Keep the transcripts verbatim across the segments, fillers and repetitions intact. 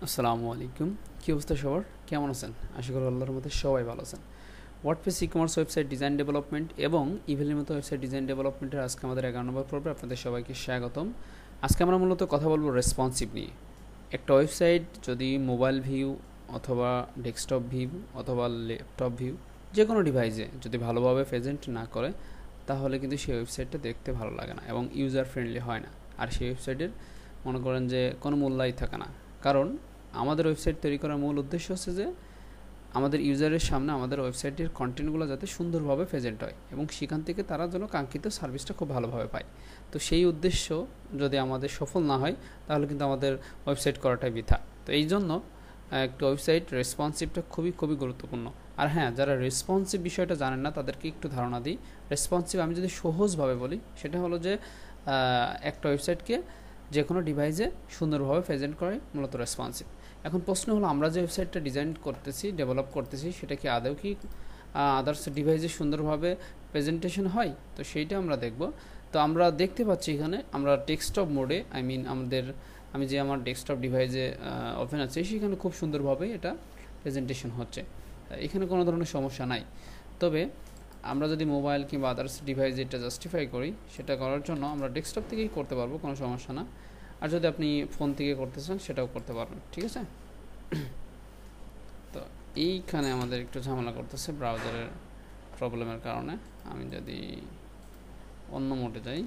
আসসালামু আলাইকুম। কি অবস্থা সবার? কেমন আছেন? আশা করি আল্লাহর মধ্যে সবাই ভালো আছেন। WordPress e-commerce website design development এবং ইভেলির মতো ওয়েবসাইট ডিজাইন ডেভেলপমেন্টের আজকে আমাদের এগারো নম্বর পর্বে আপনাদের সবাইকে স্বাগতম। আজকে আমরা মূলত কথা বলবো রেসপন্সিভ নিয়ে। একটা ওয়েবসাইট যদি মোবাইল ভিউ অথবা ডেস্কটপ ভিউ অথবা ল্যাপটপ ভিউ যে কোনো ডিভাইসে যদি ভালোভাবে প্রেজেন্ট না করে তাহলে কিন্তু সেই ওয়েবসাইটটা দেখতে ভালো লাগে না এবং ইউজার ফ্রেন্ডলি হয় না। আর সেই ওয়েবসাইটের মনে করেন যে কোনো মূল্যই থাকে না। কারণ আমাদের ওয়েবসাইট তৈরি করার মূল উদ্দেশ্য হচ্ছে যে আমাদের ইউজারের সামনে আমাদের ওয়েবসাইটের কন্টেন্টগুলো যাতে সুন্দরভাবে প্রেজেন্ট হয় এবং সেখান থেকে তারা যেন কাঙ্ক্ষিত সার্ভিসটা খুব ভালোভাবে পায়। তো সেই উদ্দেশ্য যদি আমাদের সফল না হয় তাহলে কিন্তু আমাদের ওয়েবসাইট করাটাই বৃথা। তো এই জন্য একটা ওয়েবসাইট রেসপন্সিভটা খুবই খুবই গুরুত্বপূর্ণ। আর হ্যাঁ, যারা রেসপন্সিভ বিষয়টা জানেন না তাদেরকে একটু ধারণা দিই। রেসপন্সিভ আমি যদি সহজভাবে বলি সেটা হলো যে একটা ওয়েবসাইটকে যে কোনো ডিভাইসে সুন্দরভাবে প্রেজেন্ট করে মূলত রেসপন্সিভ। এখন প্রশ্ন হলো আমরা যে ওয়েবসাইটটা ডিজাইন করতেছি ডেভেলপ করতেছি সেটা কি আদৌ কি আদার্স ডিভাইসে সুন্দরভাবে প্রেজেন্টেশন হয়? তো সেইটা আমরা দেখব। তো আমরা দেখতে পাচ্ছি এখানে আমরা ডেস্কটপ মোডে আই মিন আমাদের আমি যে আমার ডেস্কটপ ডিভাইসে ওপেন আছে সেখানে খুব সুন্দরভাবে এটা প্রেজেন্টেশন হচ্ছে, এখানে কোনো ধরনের সমস্যা নাই। তবে আমরা যদি মোবাইল কিংবা আদার্স ডিভাইসে এটা জাস্টিফাই করি সেটা করার জন্য আমরা ডেস্কটপ থেকেই করতে পারবো, কোনো সমস্যা না। আর যদি আপনি ফোন থেকে করতে চান সেটাও করতে পারবেন, ঠিক আছে। তো এইখানে আমাদের একটু ঝামেলা করতেছে ব্রাউজারের প্রবলেমের কারণে। আমি যদি অন্য মোডে যাই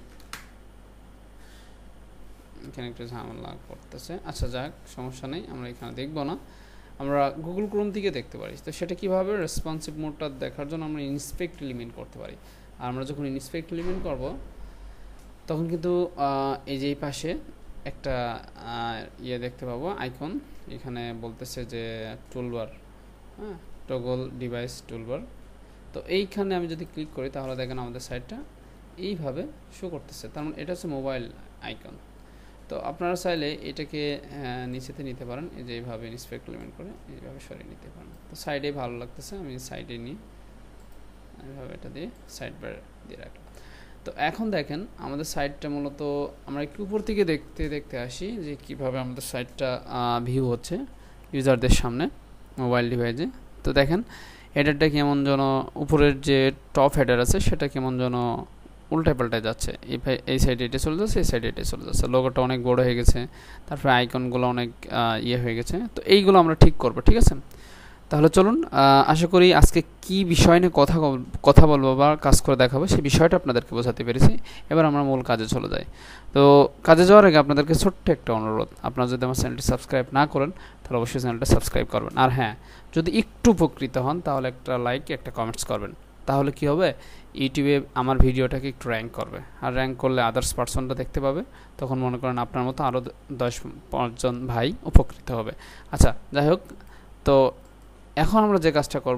এখানে একটু ঝামেলা করতেছে। আচ্ছা যাক, সমস্যা নেই, আমরা এখানে দেখব না, আমরা গুগল ক্রোম থেকে দেখতে পারি। তো সেটা কীভাবে রেসপন্সিভ মোডটা দেখার জন্য আমরা ইন্সপেক্ট এলিমেন্ট করতে পারি। আর আমরা যখন ইন্সপেক্ট এলিমেন্ট করব তখন কিন্তু এই যে এই পাশে একটা ইয়ে দেখতে পাবো আইকন, এখানে বলতেছে যে টুলবার, হ্যাঁ টগল ডিভাইস টুলবার। তো এইখানে আমি যদি ক্লিক করি তাহলে দেখেন আমাদের সাইটটা এইভাবে শো করতেছে, তার মানে এটা হচ্ছে মোবাইল আইকন। তো আপনারা চাইলে এটাকে নিচেতে নিতে পারেন, এই যে এইভাবে ইন্সপেক্ট এলিমেন্ট করে এইভাবে সরিয়ে নিতে পারেন। তো সাইডে ভালো লাগতেছে, আমি সাইডে নিই এইভাবে এটা দিয়ে সাইড বার দিয়ে রাখলাম। তো এখন দেখেন আমাদের সাইটটা মূলত আমরা একটু উপর থেকে দেখতে দেখতে আসি যে কিভাবে আমাদের সাইটটা ভিউ হচ্ছে ইউজারদের সামনে মোবাইল ডিভাইসে। তো দেখেন হেডারটা কেমন যেন উপরের যে টপ হেডার আছে সেটা কেমন যেন উল্টায় পাল্টায় যাচ্ছে, এই এই সাইডে এটা চলে যাচ্ছে, এই সাইডে এটা চলে যাচ্ছে, লোগোটা অনেক বড় হয়ে গেছে, তারপরে আইকনগুলো অনেক ইয়ে হয়ে গেছে। তো এইগুলো আমরা ঠিক করবো, ঠিক আছে। তাহলে চলুন, আশা করি আজকে কি বিষয় নিয়ে কথা কথা বলবো বা কাজ করে দেখাবো সেই বিষয়টা আপনাদেরকে বোঝাতে পেরেছি। এবার আমরা মূল কাজে চলে যাই। তো কাজে যাওয়ার আগে আপনাদেরকে ছোট্ট একটা অনুরোধ, আপনারা যদি আমার চ্যানেলটি সাবস্ক্রাইব না করেন তাহলে অবশ্যই চ্যানেলটা সাবস্ক্রাইব করবেন। আর হ্যাঁ, যদি একটু উপকৃত হন তাহলে একটা লাইক একটা কমেন্টস করবেন। তাহলে কি হবে, ইউটিউবে আমার ভিডিওটাকে একটু র্যাঙ্ক করবে, আর র্যাঙ্ক করলে আদার্স পার্সনটা দেখতে পাবে, তখন মনে করেন আপনার মতো আরও দশ পাঁচজন ভাই উপকৃত হবে। আচ্ছা যাই হোক, তো এখন আমরা যে কাজটা করব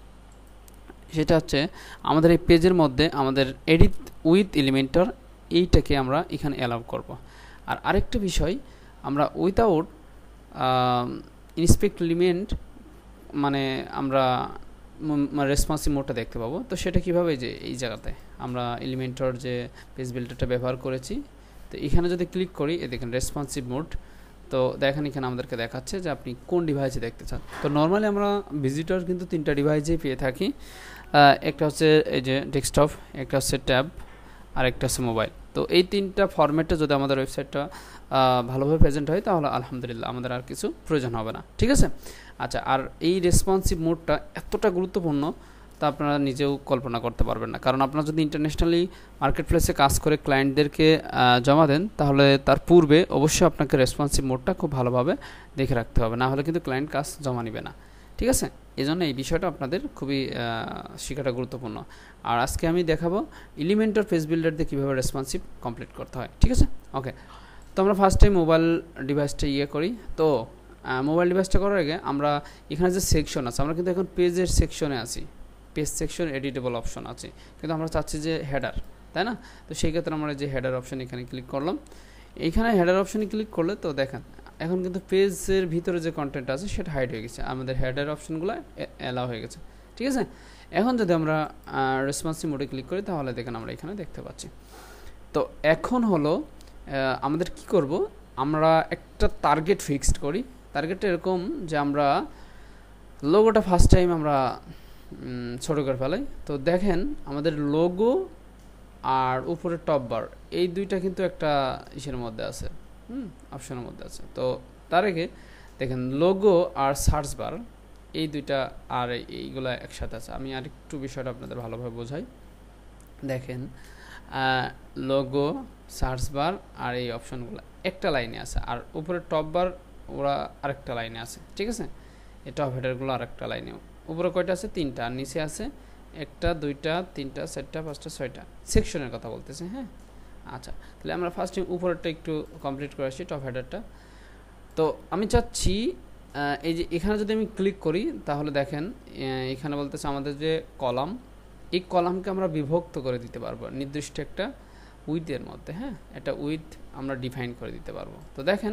সেটা হচ্ছে আমাদের এই পেজের মধ্যে আমাদের এডিট উইথ এলিমেন্টর এইটাকে আমরা এখানে অ্যালাউ করব। আর আরেকটা বিষয়, আমরা উইথাউট ইন্সপেক্ট এলিমেন্ট মানে আমরা রেসপন্সিভ মোডটা দেখতে পাবো। তো সেটা কীভাবে, যে এই জায়গাতে আমরা এলিমেন্টর যে পেজ বিল্ডারটা ব্যবহার করেছি, তো এখানে যদি ক্লিক করি এ দেখেন রেসপন্সিভ মোড। তো দেখেন এখানে আমাদেরকে দেখাচ্ছে যে আপনি কোন ডিভাইসে দেখতে চান। তো নর্মালি আমরা ভিজিটর কিন্তু তিনটা ডিভাইসেই পেয়ে থাকি, একটা হচ্ছে এই যে ডেস্কটপ, একটা হচ্ছে ট্যাব, আর একটা হচ্ছে মোবাইল। তো এই তিনটা ফরম্যাটে যদি আমাদের ওয়েবসাইটটা ভালোভাবে প্রেজেন্ট হয় তাহলে আলহামদুলিল্লাহ আমাদের আর কিছু প্রয়োজন হবে না, ঠিক আছে। আচ্ছা, আর এই রেসপন্সিভ মোডটা এতটা গুরুত্বপূর্ণ তা আপনারা নিজেও কল্পনা করতে পারবেন না। কারণ আপনারা যদি ইন্টারন্যাশনালি মার্কেট প্লেসে কাজ করে ক্লায়েন্টদেরকে জমা দেন তাহলে তার পূর্বে অবশ্যই আপনাকে রেসপন্সিভ মোডটা খুব ভালোভাবে দেখে রাখতে হবে, না হলে কিন্তু ক্লায়েন্ট কাজ জমা নেবে না, ঠিক আছে। এই জন্য এই বিষয়টা আপনাদের খুবই শেখাটা গুরুত্বপূর্ণ। আর আজকে আমি দেখাবো এলিমেন্টর পেজ বিল্ডার দিয়ে কীভাবে রেসপন্সিভ কমপ্লিট করতে হয়, ঠিক আছে। ওকে, তো আমরা ফার্স্ট টাইম মোবাইল ডিভাইসটা ইয়ে করি। তো মোবাইল ডিভাইসটা করার আগে আমরা এখানে যে সেকশন আছে, আমরা কিন্তু এখন পেজের সেকশনে আছি, পেজ সেকশন এডিটেবল অপশন আছে, কিন্তু আমরা চাচ্ছি যে হেডার, তাই না। তো সেই ক্ষেত্রে আমরা যে হেডার অপশন এখানে ক্লিক করলাম, এইখানে হেডার অপশনে ক্লিক করলে তো দেখেন এখন কিন্তু পেজের ভিতরে যে কন্টেন্ট আছে সেটা হাইড হয়ে গেছে, আমাদের হেডার অপশনগুলো অ্যালাউ হয়ে গেছে, ঠিক আছে। এখন যদি আমরা রেসপন্সিভ মোডে ক্লিক করি তাহলে দেখেন আমরা এখানে দেখতে পাচ্ছি। তো এখন হলো আমাদের কি করব, আমরা একটা টার্গেট ফিক্সড করি টার্গেটটা এরকম যে আমরা লোগোটা ফার্স্ট টাইম আমরা ছোটো করে ফেলাই। তো দেখেন আমাদের লোগো আর উপরে টপ বার এই দুইটা কিন্তু একটা ইসের মধ্যে আছে, হুম অপশনের মধ্যে আছে। তো তার আগে দেখেন লোগো আর সার্চ বার এই দুইটা আর এইগুলা একসাথে আছে। আমি আর একটু বিষয়টা আপনাদের ভালোভাবে বোঝাই। দেখেন লোগো, সার্চ বার আর এই অপশনগুলো একটা লাইনে আছে, আর উপরে টপ বার ওরা আরেকটা লাইনে আছে, ঠিক আছে। এই টপ হেডারগুলো আরেকটা লাইনে। উপরে কয়টা আছে? তিনটা। আর নিচে আছে একটা, দুইটা, তিনটা, চারটা, পাঁচটা, ছয়টা। সেকশনের কথা বলতেছে, হ্যাঁ। আচ্ছা, তাহলে আমরা ফার্স্টে উপরেরটা একটু কমপ্লিট করে আসি, টপ হেডারটা। তো আমি চাচ্ছি এই যে এখানে যদি আমি ক্লিক করি তাহলে দেখেন এখানে বলতেছে আমাদের যে কলাম, এই কলামকে আমরা বিভক্ত করে দিতে পারবো নির্দিষ্ট একটা উইথের মধ্যে, হ্যাঁ। এটা উইথ আমরা ডিফাইন করে দিতে পারবো। তো দেখেন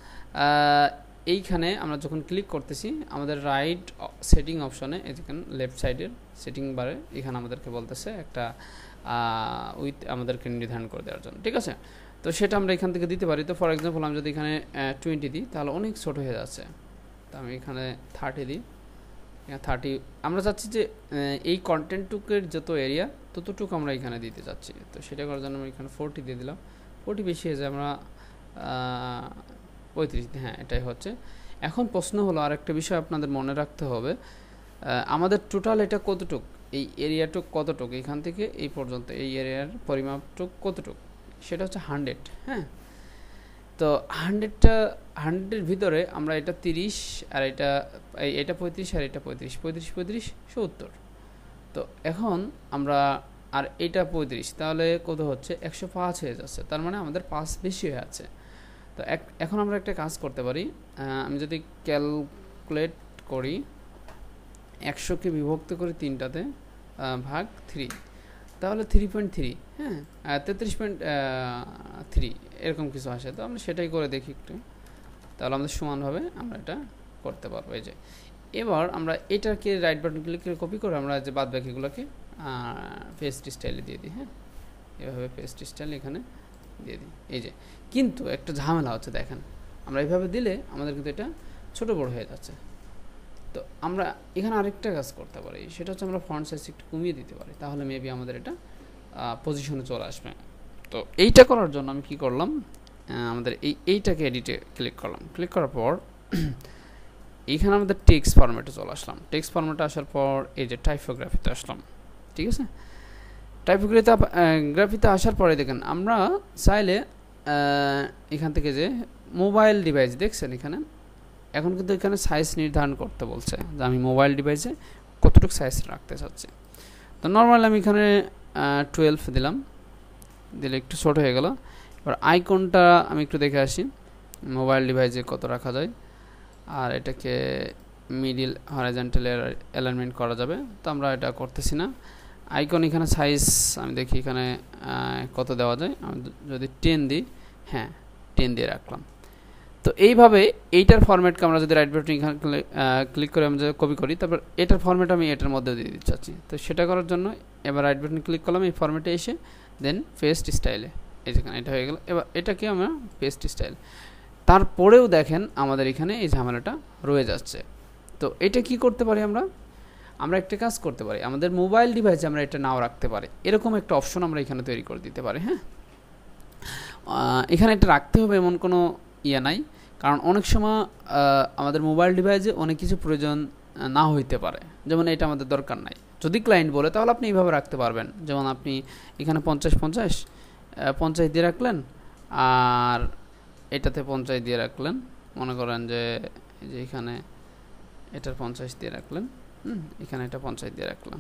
এইখানে আমরা যখন ক্লিক করতেছি আমাদের রাইট সেটিং অপশনে, এখানে লেফট সাইডের সেটিং বারে এখানে আমাদেরকে বলতেছে একটা উইথ আমাদেরকে নির্ধারণ করে দেওয়ার জন্য, ঠিক আছে। তো সেটা আমরা এখান থেকে দিতে পারি। তো ফর এক্সাম্পল আমি যদি এখানে টোয়েন্টি দিই তাহলে অনেক ছোটো হয়ে যাচ্ছে। তো আমি এখানে থার্টি দিই, থার্টি। আমরা চাচ্ছি যে এই কন্টেন্টটুকের যত এরিয়া ততটুকু আমরা এখানে দিতে চাচ্ছি। তো সেটা করার জন্য আমরা এখানে ফোরটি দিয়ে দিলাম। ফোরটি বেশি হয়ে যায়, আমরা পঁয়ত্রিশ, হ্যাঁ এটাই হচ্ছে। এখন প্রশ্ন হলো আরেকটা বিষয় আপনাদের মনে রাখতে হবে, আমাদের টোটাল এটা কতটুক, এই এরিয়াটুক কতটুক, এখান থেকে এই পর্যন্ত এই এরিয়ার পরিমাপটুক কতটুক, সেটা হচ্ছে হান্ড্রেড, হ্যাঁ। তো হান্ড্রেডটা হান্ড্রেডের ভিতরে আমরা এটা তিরিশ আর এটা এটা পঁয়ত্রিশ আর এটা পঁয়ত্রিশ, পঁয়ত্রিশ পঁয়ত্রিশ সত্তর। তো এখন আমরা আর এটা পঁয়ত্রিশ, তাহলে কত হচ্ছে? একশো পাঁচ হয়ে যাচ্ছে। তার মানে আমাদের পাঁচ বেশি হয়ে আছে। তো এখন আমরা একটা কাজ করতে পারি, আমি যদি ক্যালকুলেট করি একশোকে বিভক্ত করি তিনটাতে ভাগ থ্রি, তাহলে থ্রি পয়েন্ট থ্রি, হ্যাঁ তেত্রিশ পয়েন্ট থ্রি এরকম কিছু আসে। তো আমরা সেটাই করে দেখি একটু, তাহলে আমাদের সমানভাবে আমরা এটা করতে পারবো। এই যে এবার আমরা এটাকে রাইট বাটন ক্লিক করে কপি করে আমরা যে বাদ বাকিগুলোকে পেস্ট স্টাইলে দিয়ে দিই, হ্যাঁ এভাবে পেস্ট স্টাইল এখানে দিয়ে দিই। এই যে কিন্তু একটা ঝামেলা হচ্ছে, দেখেন আমরা এইভাবে দিলে আমাদের কিন্তু এটা ছোট বড় হয়ে যাচ্ছে। তো আমরা এখানে আরেকটা কাজ করতে পারি, সেটা হচ্ছে আমরা ফন্ট সাইজ একটু কমিয়ে দিতে পারি, তাহলে মেবি আমাদের এটা পজিশনে চলে আসবে। তো এইটা করার জন্য আমি কি করলাম, আমাদের এই এইটাকে এডিটে ক্লিক করলাম। ক্লিক করার পর এইখানে আমাদের টেক্সট ফরম্যাটে চলে আসলাম। টেক্সট ফরম্যাটে আসার পর এই যে টাইপোগ্রাফিতে আসলাম, ঠিক আছে। টাইপোগ্রাফিতে গ্রাফিতে আসার পরে দেখেন আমরা চাইলে এখান থেকে যে মোবাইল ডিভাইস দেখছেন এখানে, এখন কিন্তু এখানে সাইজ নির্ধারণ করতে বলছে যে আমি মোবাইল ডিভাইসে কতটুকু সাইজ রাখতে চাচ্ছি। তো নর্মাল আমি এখানে টুয়েলভ দিলাম, দিলে একটু ছোট হয়ে গেল। এবার আইকনটা আমি একটু দেখে আসি মোবাইল ডিভাইসে কত রাখা যায়, আর এটাকে মিডিল হরাইজন্টাল অ্যালাইনমেন্ট করা যাবে। তো আমরা এটা করতেছি না। আইকন এখানে সাইজ আমি দেখি এখানে কত দেওয়া যায়, আমি যদি টেন দিই, হ্যাঁ টেন দিয়ে রাখলাম। তো এইভাবে এইটার ফরম্যাটকে আমরা যদি রাইট বাটন এখানে ক্লিক করে আমি যদি কপি করি, তারপর এটার ফরম্যাট আমি এটার মধ্যে দিয়ে দিতে চাচ্ছি। তো সেটা করার জন্য এবার রাইট বাটন ক্লিক করলাম, এই ফরম্যাটে এসে দেন পেস্ট স্টাইলে, এই যেখানে এটা হয়ে গেল। এবার এটাকে আমরা পেস্ট স্টাইল, তারপরেও দেখেন আমাদের এখানে এই ঝামেলাটা রয়ে যাচ্ছে। তো এটা কি করতে পারি আমরা, আমরা একটা কাজ করতে পারি, আমাদের মোবাইল ডিভাইসে আমরা এটা নাও রাখতে পারি, এরকম একটা অপশন আমরা এখানে তৈরি করে দিতে পারি, হ্যাঁ। এখানে এটা রাখতে হবে এমন কোনো ইয়ে নাই, কারণ অনেক সময় আমাদের মোবাইল ডিভাইসে অনেক কিছু প্রয়োজন না হইতে পারে, যেমন এটা আমাদের দরকার নাই। যদি ক্লায়েন্ট বলে তাহলে আপনি এইভাবে রাখতে পারবেন, যেমন আপনি এখানে পঞ্চাশ পঞ্চাশ পঞ্চাশ দিয়ে রাখলেন, আর এটাতে পঞ্চাশ দিয়ে রাখলেন, মনে করেন যে এই যে এখানে এটার পঞ্চাশ দিয়ে রাখলেন, হুম এখানে এটা পঞ্চাশ দিয়ে রাখলাম,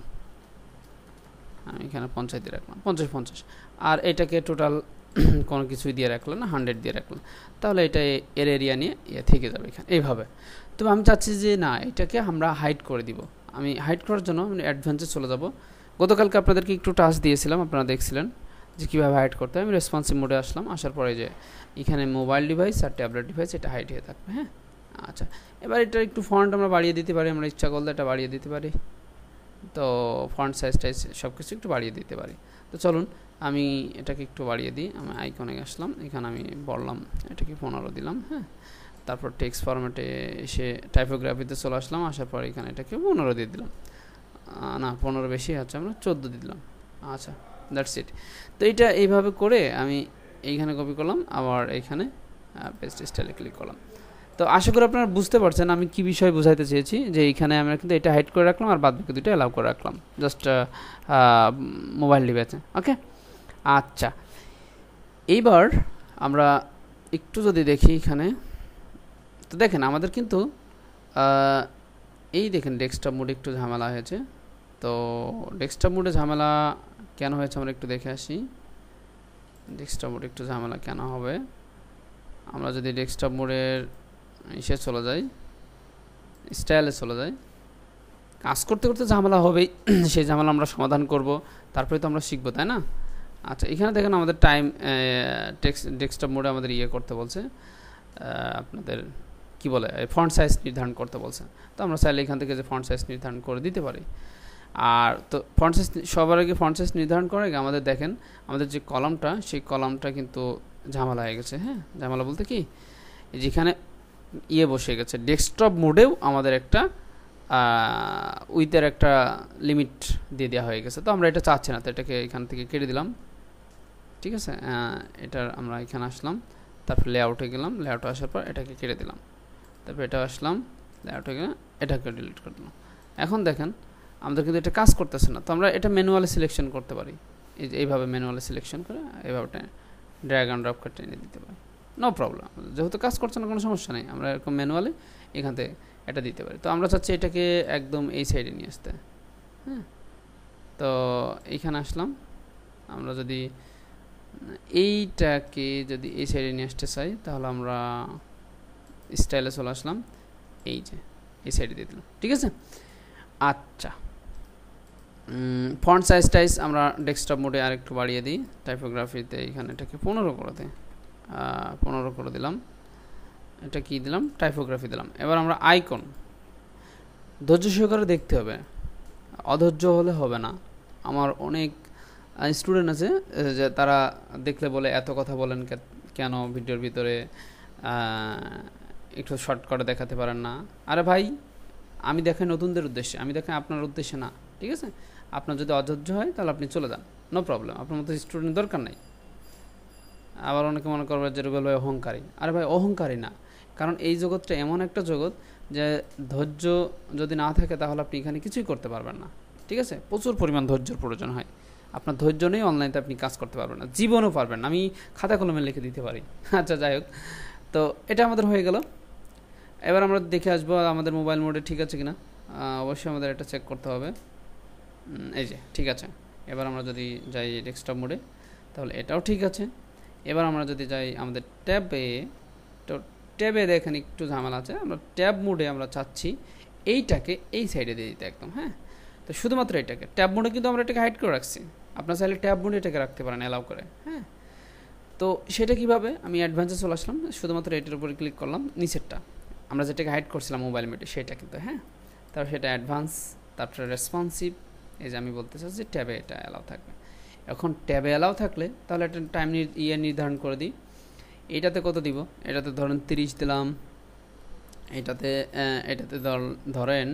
আমি এখানে পঞ্চাশ দিয়ে রাখলাম, পঞ্চাশ পঞ্চাশ, আর এটাকে টোটাল কোনো কিছুই দিয়ে রাখলেন না, হান্ড্রেড দিয়ে রাখলেন, তাহলে এটা এর এরিয়া নিয়ে ইয়ে থেকে যাবে এখানে এইভাবে। তবে আমি চাচ্ছি যে না, এটাকে আমরা হাইড করে দিব। আমি হাইড করার জন্য আমি অ্যাডভান্সে চলে যাব। গতকালকে আপনাদেরকে একটু টাস্ক দিয়েছিলাম, আপনারা দেখছিলেন যে কীভাবে হাইড করতে হয়। আমি রেসপন্সিভ মোডে আসলাম, আসার পরে যে এখানে মোবাইল ডিভাইস আর ট্যাবলেট ডিভাইস এটা হাইড হয়ে থাকবে, হ্যাঁ। আচ্ছা, এবার এটা একটু ফন্ট আমরা বাড়িয়ে দিতে পারি, আমরা ইচ্ছা করলে এটা বাড়িয়ে দিতে পারি। তো ফন্ট সাইজ টাইজ সব কিছু একটু বাড়িয়ে দিতে পারি। তো চলুন আমি এটাকে একটু বাড়িয়ে দিই। আমি আইকনে আসলাম, এখানে আমি বললাম এটাকে পনেরো দিলাম, হ্যাঁ তারপর টেক্সট ফরম্যাটে এসে টাইপোগ্রাফিতে চলে আসলাম, আসার পর এখানে এটাকে পনেরো দিয়ে দিলাম, না পনেরো বেশি হচ্ছে, আমরা চোদ্দো দিয়ে দিলাম। আচ্ছা, দ্যাটস ইট। তো এইটা এইভাবে করে আমি এইখানে কপি করলাম, আবার এইখানে পেস্ট স্টাইলে ক্লিক করলাম। তো আশা করি আপনারা বুঝতে পারছেন আমি কি বিষয় বোঝাইতে চেয়েছি, যে এইখানে আমরা কিন্তু এটা হাইড করে রাখলাম আর বাদ বাকি দুটো অ্যালাউ করে রাখলাম জাস্ট মোবাইল ডিভাইসে। ওকে, আচ্ছা এইবার আমরা একটু যদি দেখি এখানে, তো দেখেন আমাদের কিন্তু এই দেখেন ডেস্কটপ মোডে একটু ঝামেলা হয়েছে। তো ডেস্কটপ মোডে ঝামেলা কেন হয়েছে আমরা একটু দেখে আসি। ডেস্কটপ মোডে একটু ঝামেলা কেন হবে, আমরা যদি ডেস্কটপ মোডের ইসে চলে যাই, স্টাইলে চলে যাই, কাজ করতে করতে ঝামেলা হবেই, সেই ঝামেলা আমরা সমাধান করব, তারপরে তো আমরা শিখবো, তাই না? আচ্ছা, এখানে দেখেন আমাদের টাইম ডেস্কটপ মোডে আমাদের ইয়ে করতে বলছে, আপনাদের কি বলে ফন্ট সাইজ নির্ধারণ করতে বলছে। তো আমরা চাইলে এখান থেকে যে ফন্ট সাইজ নির্ধারণ করে দিতে পারি। আর তো ফন্ট সাইজ সবার আগে ফন্ট সাইজ নির্ধারণ করার আগে আমাদের দেখেন আমাদের যে কলামটা, সেই কলামটা কিন্তু ঝামেলা হয়ে গেছে। হ্যাঁ, ঝামেলা বলতে কি, যেখানে ইয়ে বসে গেছে ডেস্কটপ মোডেও আমাদের একটা উইথের একটা লিমিট দিয়ে দেওয়া হয়ে গেছে। তো আমরা এটা চাচ্ছি না, তো এটাকে এখান থেকে কেটে দিলাম। ঠিক আছে, এটার আমরা এখানে আসলাম, তারপর লেআউটে গেলাম, লেআউটে আসার পর এটাকে কেটে দিলাম, তারপর এটা আসলাম, লেআউটে গেলে এটাকে ডিলিট করে দিলাম। এখন দেখেন আমাদের কিন্তু এটা কাজ করতেছে না, তো আমরা এটা ম্যানুয়ালি সিলেকশন করতে পারি, এই যে এইভাবে ম্যানুয়ালি সিলেকশন করে এইভাবে ড্র্যাগ অ্যান্ড ড্রপ করে টেনে দিতে পারি, নো প্রবলেম। যেহেতু কাজ করছে না কোনো সমস্যা নেই, আমরা এরকম ম্যানুয়ালি এখান থেকে এটা দিতে পারি। তো আমরা চাচ্ছি এটাকে একদম এই সাইডে নিয়ে আসতে। হ্যাঁ, তো এইখানে আসলাম, আমরা যদি এইটাকে যদি এই সাইডে নিয়ে আসতে চাই, তাহলে আমরা স্টাইলে চলে আসলাম, এই যে এই সাইডে দিয়ে দিলাম। ঠিক আছে, আচ্ছা ফন্ট সাইজ টাইজ আমরা ডেস্কটপ মোডে আরেকটু বাড়িয়ে দিই, টাইপোগ্রাফিতে এখানে এটাকে পনেরো করে দিই, পনেরো করে দিলাম, এটা কি দিলাম, টাইপোগ্রাফি দিলাম। এবার আমরা আইকন ধৈর্য সহকারে দেখতে হবে, অধৈর্য হলে হবে না। আমার অনেক স্টুডেন্ট আছে যে তারা দেখলে বলে এত কথা বলেন কেন ভিডিওর ভিতরে, একটু শর্টকাটে দেখাতে পারেন না। আরে ভাই, আমি দেখাই নতুনদের উদ্দেশ্যে, আমি দেখাই আপনার উদ্দেশ্যে না। ঠিক আছে, আপনার যদি অধৈর্য হয় তাহলে আপনি চলে যান, নো প্রবলেম, আপনার মতো স্টুডেন্ট দরকার নাই। আবার অনেকে মনে করবে যে রুবেল ভাই অহংকারী। আরে ভাই অহংকারী না, কারণ এই জগৎটা এমন একটা জগৎ যে ধৈর্য যদি না থাকে তাহলে আপনি এখানে কিছুই করতে পারবেন না। ঠিক আছে, প্রচুর পরিমাণ ধৈর্যের প্রয়োজন হয়। আপনার ধৈর্য নেই, অনলাইনে আপনি কাজ করতে পারবেন না, জীবনও পারবেন না। আমি খাতা কলমে লিখে দিতে পারি। আচ্ছা যাই হোক, তো এটা আমাদের হয়ে গেল। এবার আমরা দেখে আসবো আমাদের মোবাইল মোডে ঠিক আছে কিনা, অবশ্যই আমাদের এটা চেক করতে হবে। এই যে ঠিক আছে। এবার আমরা যদি যাই ডেস্কটপ মোডে, তাহলে এটাও ঠিক আছে। এবার আমরা যদি যাই আমাদের ট্যাবে, তো ট্যাবে দেখেন একটু ঝামেলা আছে। আমরা ট্যাব মোডে আমরা চাচ্ছি এইটাকে এই সাইডে দিয়ে দিতে একদম। হ্যাঁ, তো শুধুমাত্র এটাকে ট্যাব মোডে কিন্তু আমরা এটাকে হাইড করে রাখছি, আপনার চাইলে ট্যাব মোডে এটাকে রাখতে পারেন অ্যালাউ করে। হ্যাঁ, তো সেটা কিভাবে, আমি অ্যাডভান্সে চলে আসলাম, শুধুমাত্র এটার উপরে ক্লিক করলাম, নিচেরটা আমরা যেটাকে হাইড করছিলাম মোবাইল মোডে সেটা কিন্তু। হ্যাঁ, তারপর সেটা অ্যাডভান্স, তারপরে রেসপন্সিভ, এই যে আমি বলতে চাচ্ছি যে ট্যাবে এটা অ্যালাউ থাকবে। এখন ট্যাবে অ্যালাউ থাকলে তাহলে একটা টাইম ইয়ে নির্ধারণ করে দিই। এটাতে কত দিব, এটাতে ধরেন তিরিশ দিলাম, এটাতে এটাতে ধরেন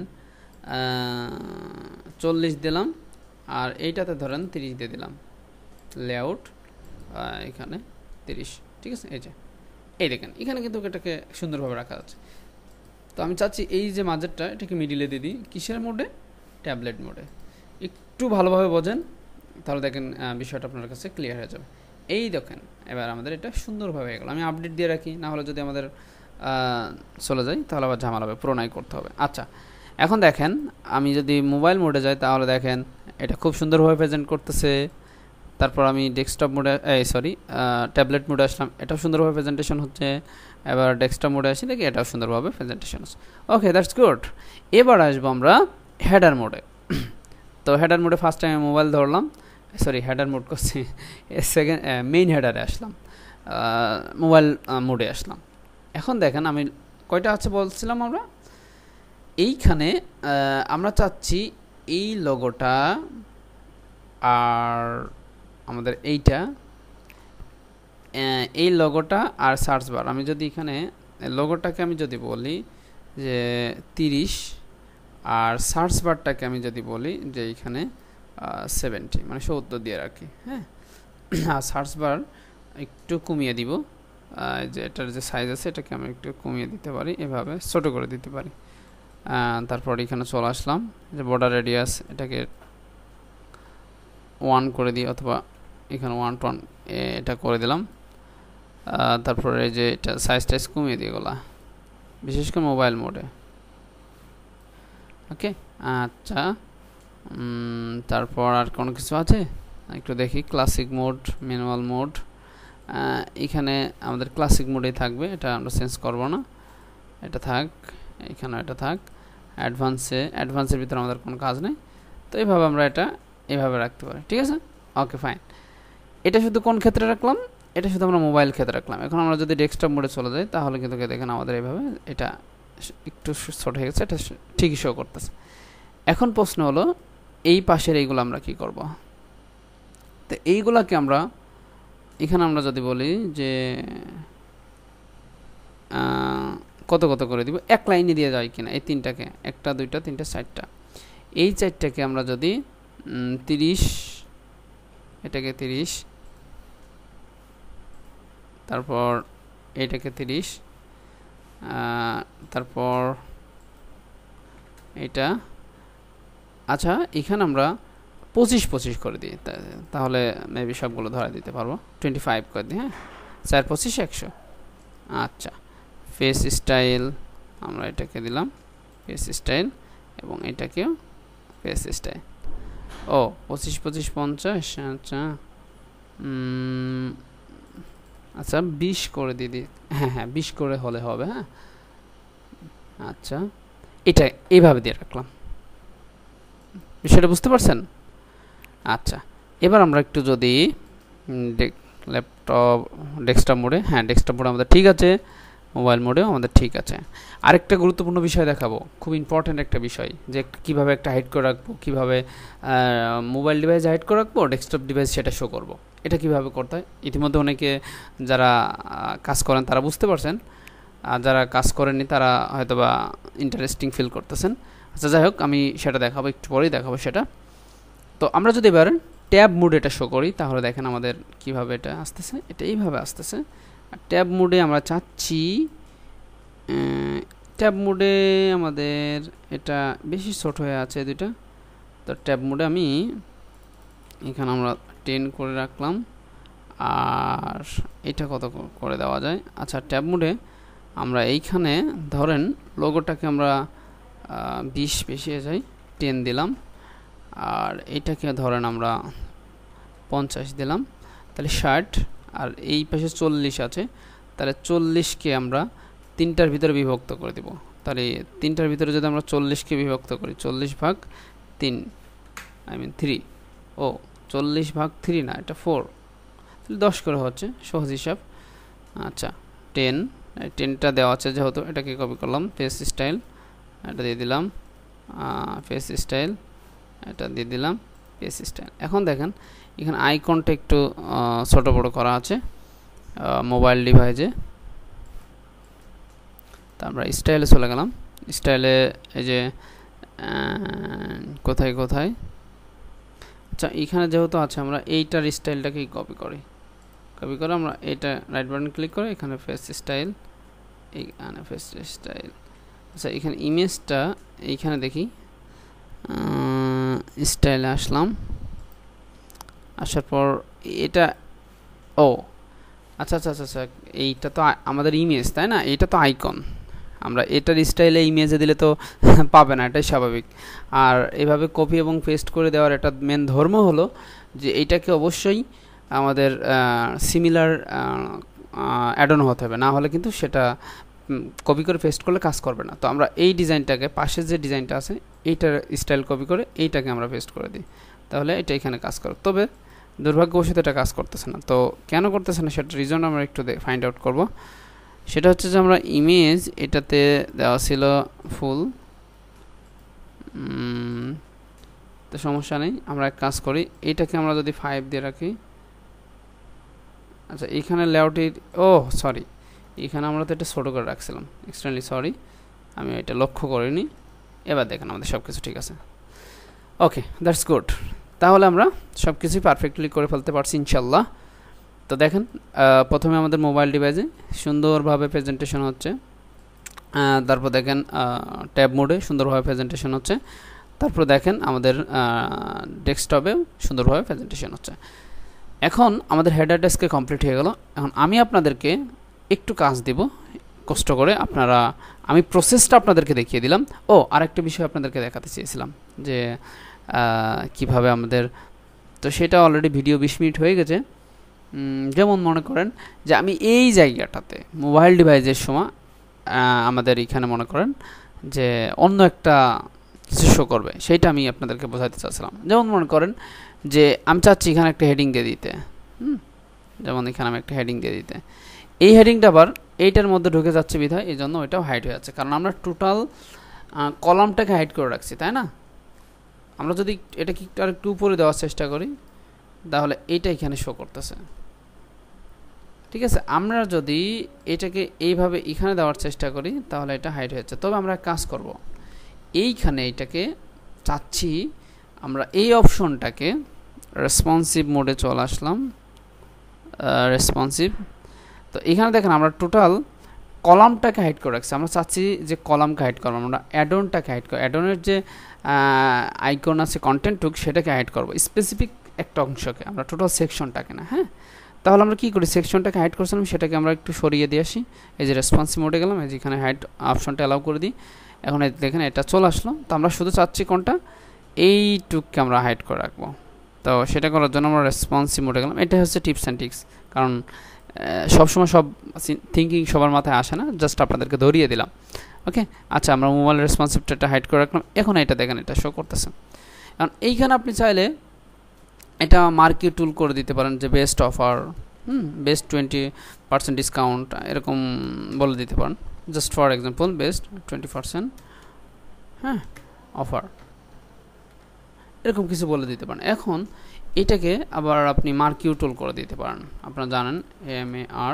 চল্লিশ দিলাম, আর এইটাতে ধরেন তিরিশ দিয়ে দিলাম। লেআউট এখানে তিরিশ, ঠিক আছে। এই যে এই দেখেন এখানে কিন্তু এটাকে সুন্দরভাবে রাখা যাচ্ছে। তো আমি চাচ্ছি এই যে মাঝেরটা এটাকে মিডিলে দিয়ে দিই, কিসের মোডে, ট্যাবলেট মোডে। একটু ভালোভাবে বোঝেন, তাহলে দেখেন বিষয়টা আপনার কাছে ক্লিয়ার হয়ে যাবে। এই দেখেন এবার আমাদের এটা সুন্দরভাবে হয়ে গেল। আমি আপডেট দিয়ে রাখি, না হলে যদি আমাদের চলে যাই তাহলে আবার ঝামেলা হবে, পুরোনাই করতে হবে। আচ্ছা, এখন দেখেন আমি যদি মোবাইল মোডে যাই তাহলে দেখেন এটা খুব সুন্দরভাবে প্রেজেন্ট করতেছে। তারপর আমি ডেস্কটপ মোডে, এই সরি ট্যাবলেট মোডে আসলাম, এটাও সুন্দরভাবে প্রেজেন্টেশন হচ্ছে। এবার ডেস্কটপ মোডে আসি, দেখি এটাও সুন্দরভাবে প্রেজেন্টেশন হচ্ছে। Okay, that's good. এবার আসবো আমরা হেডার মোডে। তো হেডার মোডে ফার্স্ট টাইম মোবাইল ধরলাম, সরি হেডার মোড করছি, সেকেন্ড মেইন হেডারে আসলাম, মোবাইল মোডে আসলাম। এখন দেখেন আমি কয়টা আছে বলছিলাম, আমরা এইখানে আমরা চাচ্ছি এই লোগোটা আর আমাদের এইটা, এই লোগোটা আর সার্চ বার। আমি যদি এখানে লোগোটাকে আমি যদি বলি যে তিরিশ, আর সার্চ বারটাকে আমি যদি বলি যে এখানে সেভেন্টি, মানে সত্তর দিয়ে রাখি, হ্যাঁ। আর সার্চ বার একটু কমিয়ে দিব, যে এটার যে সাইজ আছে এটাকে আমি একটু কমিয়ে দিতে পারি, এভাবে ছোট করে দিতে পারি। তারপর এখানে চলে আসলাম, যে বর্ডার রেডিয়াস এটাকে ওয়ান করে দিই, অথবা এখানে ওয়ান টু ওয়ান এটা করে দিলাম। তারপরে এই যে এটা সাইজ টাইজ কমিয়ে দিয়ে গেলা, বিশেষ করে মোবাইল মোডে। ওকে, আচ্ছা। তারপর আর কোনো কিছু আছে একটু দেখি। ক্লাসিক মোড, ম্যানুয়াল মোড, এখানে আমাদের ক্লাসিক মোডেই থাকবে, এটা আমরা চেঞ্জ করব না, এটা থাক, এখানে এটা থাক। অ্যাডভান্সে অ্যাডভান্সের ভিতরে আমাদের কোনো কাজ নেই, তো এইভাবে আমরা এটা এইভাবে রাখতে পারি, ঠিক আছে। Okay, fine. এটা শুধু কোন ক্ষেত্রে রাখলাম? এটা শুধু আমরা মোবাইল ক্ষেত্রে রাখলাম। এখন আমরা যদি ডেস্কটপ মোডে চলে যাই তাহলে কিন্তু দেখেন আমাদের এইভাবে এটা একটু ছোট হয়ে গেছে, এটা ঠিকই শো করতেছে। এখন প্রশ্ন হলো এই পাশের এইগুলো আমরা কি করব? তো এইগুলাকে আমরা এখানে আমরা যদি বলি যে কত কত করে দিব, এক লাইনে দিয়ে যায় কিনা এই তিনটাকে, একটা দুইটা তিনটা চারটা, এই চারটাকে আমরা যদি তিরিশ, এটাকে তিরিশ, তারপর এটাকে তিরিশ, তারপর এটা, আচ্ছা এখানে আমরা পঁচিশ পঁচিশ করে দিই, তাহলে মেবি সবগুলো ধরা দিতে পারবো। টোয়েন্টি ফাইভ করে দিই, হ্যাঁ, চার পঁচিশ একশো। আচ্ছা, ফেস স্টাইল আমরা এটাকে দিলাম ফেস স্টাইল, এবং এটাকেও ফেস স্টাইল। ও পঁচিশ পঁচিশ পঞ্চাশ, আচ্ছা আচ্ছা বিশ করে দিয়ে দিই, হ্যাঁ হ্যাঁ বিশ করে হলে হবে, হ্যাঁ। আচ্ছা, এটা এইভাবে দিয়ে রাখলাম, বিষয়টা বুঝতে পারছেন? আচ্ছা, এবার আমরা একটু যদি ল্যাপটপ ডেস্কটপ মোডে, হ্যাঁ ডেস্কটপ মোডে আমাদের ঠিক আছে, মোবাইল মোডেও আমাদের ঠিক আছে। আরেকটা গুরুত্বপূর্ণ বিষয় দেখাবো, খুব ইম্পর্ট্যান্ট একটা বিষয়, যে কীভাবে একটা হাইড করে রাখবো, কীভাবে মোবাইল ডিভাইস হাইড করে রাখবো, ডেস্কটপ ডিভাইস সেটা শো করবো, এটা কীভাবে করতে হয়। ইতিমধ্যে অনেকে যারা কাজ করেন তারা বুঝতে পারছেন, আর যারা কাজ করেননি তারা হয়তো বা ইন্টারেস্টিং ফিল করতেছেন। আচ্ছা যাই হোক, আমি সেটা দেখাবো, একটু পরেই দেখাবো সেটা। তো আমরা যদি এবার ট্যাব মোড এটা শো করি, তাহলে দেখেন আমাদের কিভাবে এটা আসতেছে, এটা এইভাবে আসতেছে। আর ট্যাব মোডে আমরা চাচ্ছি, ট্যাব মোডে আমাদের এটা বেশি ছোট হয়ে আছে দুইটা, তো ট্যাব মোডে আমি এখানে আমরা টেন করে রাখলাম, আর এটা কত করে দেওয়া যায়। আচ্ছা, ট্যাব মোডে আমরা এইখানে ধরেন লোগোটাকে আমরা বিশ বেশি যাই, টেন দিলাম, আর এইটাকে ধরেন আমরা পঞ্চাশ দিলাম, তাহলে ষাট, আর এই পাশে চল্লিশ আছে, তাহলে চল্লিশকে আমরা তিনটার ভিতরে বিভক্ত করে দেব। তাহলে তিনটার ভিতরে যদি আমরা চল্লিশকে বিভক্ত করি, চল্লিশ ভাগ তিন, আই মিন থ্রি, ও চল্লিশ ভাগ থ্রি না, এটা ফোর, তাহলে দশ করে হচ্ছে, সহজ হিসাব। আচ্ছা, টেন, টেনটা দেওয়া আছে যেহেতু, এটাকে কপি করলাম, ফেস স্টাইল এটা দিয়ে দিলাম, ফেস স্টাইল এটা দিয়ে দিলাম, ফেস স্টাইল। এখন দেখেন এখানে আইকনটা একটু ছোট বড় করা আছে মোবাইল ডিভাইসে। তা আমরা স্টাইলে চলে গেলাম, স্টাইলে এই যে কোথায় কোথায়, আচ্ছা এখানে যেহেতু আছে আমরা এইটার স্টাইলটাকেই কপি করি, কপি করে আমরা এইটা রাইট বাটন ক্লিক করে এখানে ফেস স্টাইল, এইখানে ফেস স্টাইল। আচ্ছা, এখানে ইমেজটা এইখানে দেখি, স্টাইলে আসলাম, আসার পর এটা, ও আচ্ছা আচ্ছা আচ্ছা আচ্ছা এইটা তো আমাদের ইমেজ, তাই না? এইটা তো আইকন, আমরা এটার স্টাইলে ইমেজে দিলে তো পাবে না, এটাই স্বাভাবিক। আর এভাবে কপি এবং পেস্ট করে দেওয়ার একটা মেন ধর্ম হলো যে এইটাকে অবশ্যই আমাদের সিমিলার অ্যাডন হতে হবে, না হলে কিন্তু সেটা কপি করে পেস্ট করলে কাজ করবে না। তো আমরা এই ডিজাইনটাকে, পাশের যে ডিজাইনটা আছে এইটার স্টাইল কপি করে এইটাকে আমরা পেস্ট করে দিই, তাহলে এটা এখানে কাজ করে। তবে দুর্ভাগ্যবশত এটা কাজ করতেছে না। তো কেন করতেছে না সেটা রিজন আমরা একটু ফাইন্ড আউট করব। সেটা হচ্ছে যে আমরা ইমেজ এটাতে দেওয়া ছিল ফুল, তো সমস্যা নেই, আমরা এক কাজ করি, এইটাকে আমরা যদি ফাইভ দিয়ে রাখি। আচ্ছা, এখানে লেআউটের, ও সরি, এখানে আমরা তো এটা ছোটো করে রাখছিলাম, এক্সট্রিমলি সরি, আমি এটা লক্ষ্য করিনি। এবার দেখেন আমাদের সব কিছু ঠিক আছে। Okay, that's good. তাহলে আমরা সব কিছুই পারফেক্টলি করে ফেলতে পারছি ইনশাল্লাহ। তো দেখেন প্রথমে আমাদের মোবাইল ডিভাইসে সুন্দরভাবে প্রেজেন্টেশন হচ্ছে, তারপর দেখেন ট্যাব মোডে সুন্দরভাবে প্রেজেন্টেশন হচ্ছে, তারপর দেখেন আমাদের ডেস্কটপেও সুন্দরভাবে প্রেজেন্টেশন হচ্ছে। এখন আমাদের হেডার ডেস্কে কমপ্লিট হয়ে গেল। এখন আমি আপনাদেরকে একটু কাজ দিব কষ্ট করে, আপনারা আমি প্রসেসটা আপনাদেরকে দেখিয়ে দিলাম। ও আরেকটা বিষয় আপনাদেরকে দেখাতে চেয়েছিলাম যে কিভাবে আমাদের, তো সেটা অলরেডি ভিডিও বিশ মিনিট হয়ে গেছে। যেমন মনে করেন যে আমি এই জায়গাটাতে মোবাইল ডিভাইসের সময় আমাদের এখানে মনে করেন যে অন্য একটা কিছু শো করবে, সেইটা আমি আপনাদেরকে বোঝাতে চাচ্ছিলাম। যেমন মনে করেন যে আমি চাচ্ছি এখানে একটা হেডিং দিয়ে দিতে, হুম যেমন এখানে আমি একটা হেডিং দিয়ে দিতে, এই হেডিংটা আবার এইটার মধ্যে ঢুকে যাচ্ছে বিধায় এই জন্য ওইটাও হাইড হয়ে যাচ্ছে, কারণ আমরা টোটাল কলামটাকে হাইড করে রাখছি, তাই না? আমরা যদি এটা কি আর একটু উপরে দেওয়ার চেষ্টা করি তাহলে এইটা এখানে শো করতেছে, ঠিক আছে। আমরা যদি এটাকে এইভাবে এখানে দেওয়ার চেষ্টা করি তাহলে এটা হাইড হয়ে যাচ্ছে। তবে আমরা কাজ করব, এইখানে এটাকে চাচ্ছি আমরা এই অপশনটাকে রেসপন্সিভ মোডে চলে আসলাম, রেসপন্সিভ। তো এখানে দেখেন আমরা টোটাল কলামটাকে হাইড করে রাখছি, আমরা চাচ্ছি যে কলামকে হাইড করবো, আমরা অ্যাডনটাকে হাইড করবো, অ্যাডনের যে আইকন আছে কন্টেন্ট টুক সেটাকে হাইড করবো, স্পেসিফিক একটা অংশকে, আমরা টোটাল সেকশনটাকে না। হ্যাঁ, তাহলে আমরা কী করি, সেকশনটাকে হাইড করছিলাম সেটাকে আমরা একটু সরিয়ে দিয়ে আসি, এই যে রেসপন্সিভ মোডে গেলাম, এই যে এখানে হাইড অপশনটা অ্যালাউ করে দিই। এখন দেখেন এটা চলে আসলো। তো আমরা শুধু চাচ্ছি কোনটা, এইটুককে আমরা হাইড করে রাখবো। তো সেটা করার জন্য আমরা রেসপন্সিভ মোডে গেলাম। এটা হচ্ছে টিপস অ্যান্ড ট্রিক্স, কারণ সবসময় সব থিঙ্কিং সবার মাথায় আসে না, জাস্ট আপনাদেরকে ধরিয়ে দিলাম। ওকে, আচ্ছা আমরা মোবাইল রেসপন্সিভটা হাইড করে রাখলাম। এখন এটা দেখেন এটা শো করতেছে। কারণ এইখানে আপনি চাইলে এটা মার্কেট টুল করে দিতে পারেন যে best offer, hmm best twenty percent discount এরকম বলে দিতে পারেন, just for example best twenty percent হ্যাঁ অফার, এরকম কিছু বলে দিতে পারেন। এখন এটাকে আবার আপনি মার্কিউ টুল করে দিতে পারেন। আপনারা জানেন M A R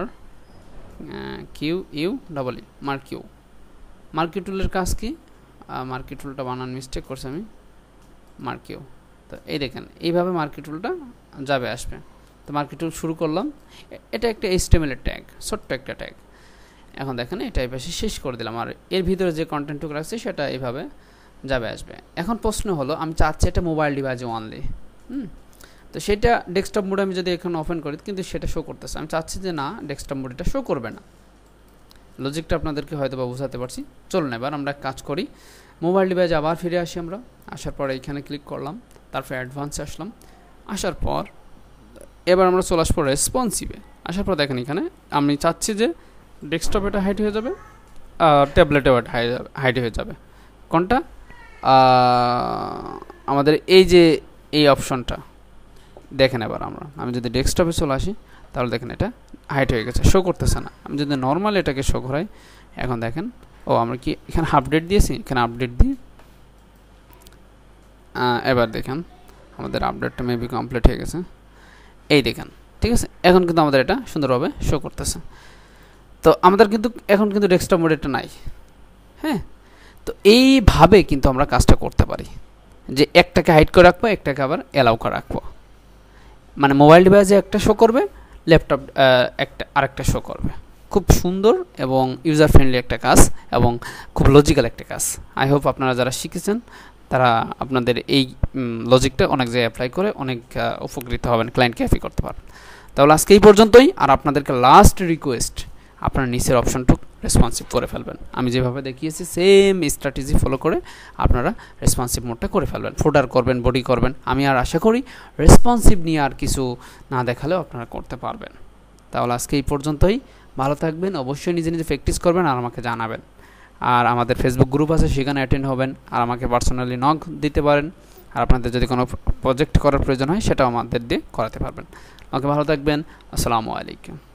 Q U double E marquee. Marquee টুলের কাজ কি, মার্কিউ টুলটা বানান মিস্টেক করছি আমি, মার্কিউ। তো এই দেখেন এইভাবে মার্কিউ টুলটা যাবে আসবে। তো মার্কিউ টুল শুরু করলাম, এটা একটা এইচটিএমএল এর ট্যাগ, ছোট্ট একটা ট্যাগ। এখন দেখেন এটা এই পাশে শেষ করে দিলাম, আর এর ভিতরে যে কন্টেন্টটুকু রাখছি সেটা এইভাবে যাবে আসবে। এখন প্রশ্ন হলো আমি চাচ্ছি এটা মোবাইল ডিভাইসে অনলি, হুম তো সেটা ডেস্কটপ মোডে আমি যদি এখানে ওপেন করি কিন্তু সেটা শো করতেছে, আমি চাচ্ছি যে না ডেস্কটপ মোডে এটা শো করবে না। লজিকটা আপনাদেরকে হয়তো বা বোঝাতে পারছি। চলুন এবার আমরা কাজ করি, মোবাইল ডিভাইসে আবার ফিরে আসি। আমরা আসার পর এইখানে ক্লিক করলাম, তারপর অ্যাডভান্সে আসলাম, আসার পর এবার আমরা চলে আসবো রেসপন্সিভে। আসার পর দেখেন এখানে আমি চাচ্ছি যে ডেস্কটপ এটা হাইড হয়ে যাবে, ট্যাবলেটে হাইড হয়ে যাবে। কোনটা, আমাদের এই যে এই অপশনটা দেখেন। এবার আমরা আমি যদি ডেস্কটপে চলে আসি তাহলে দেখেন এটা হাইড হয়ে গেছে, শো করতেছে না। আমি যদি নর্মাল এটাকে শো করাই, এখন দেখেন ও আমরা কি এখানে আপডেট দিয়েছি, এখানে আপডেট দিই, এবার দেখেন আমাদের আপডেটটা মেবি কমপ্লিট হয়ে গেছে, এই দেখেন ঠিক আছে। এখন কিন্তু আমাদের এটা সুন্দরভাবে শো করতেছে। তো আমাদের কিন্তু এখন কিন্তু ডেস্কটপ মোড এটা নাই। হ্যাঁ, তো এইভাবে কিন্তু আমরা কাজটা করতে পারি যে একটাকে হাইড করে রাখবো, একটাকে আবার অ্যালাউ করে রাখবো। মানে মোবাইল ডিভাইসে একটা শো করবে, ল্যাপটপ একটা আরেকটা শো করবে। খুব সুন্দর এবং ইউজার ফ্রেন্ডলি একটা কাজ এবং খুব লজিক্যাল একটা কাজ। আই হোপ আপনারা যারা শিখেছেন তারা আপনাদের এই লজিকটা অনেক জায়গায় অ্যাপ্লাই করে অনেক উপকৃত হবেন, ক্লায়েন্টকে হ্যাপি করতে পারবেন। তাহলে আজকে এই পর্যন্তই। আর আপনাদেরকে লাস্ট রিকোয়েস্ট, আপনার নিচের অপশনটুকু রেসপন্সিভ করে ফেলবেন। আমি যেভাবে দেখিয়েছি সেম স্ট্র্যাটেজি ফলো করে আপনারা রেসপন্সিভ মোডটা করে ফেলবেন, ফোল্ডার করবেন, বডি করবেন। আমি আর আশা করি রেসপন্সিভ নিয়ে আর কিছু না দেখালেও আপনারা করতে পারবেন। তাহলে আজকে এই পর্যন্তই, ভালো থাকবেন, অবশ্যই নিজে নিজে প্র্যাকটিস করবেন আর আমাকে জানাবেন। আর আমাদের ফেসবুক গ্রুপ আছে, সেখানে অ্যাটেন্ড হবেন আর আমাকে পার্সোনালি নক দিতে পারেন। আর আপনাদের যদি কোনো প্রজেক্ট করার প্রয়োজন হয় সেটাও আমাদের দিয়ে করাতে পারবেন। ওকে, ভালো থাকবেন, আসসালামু আলাইকুম।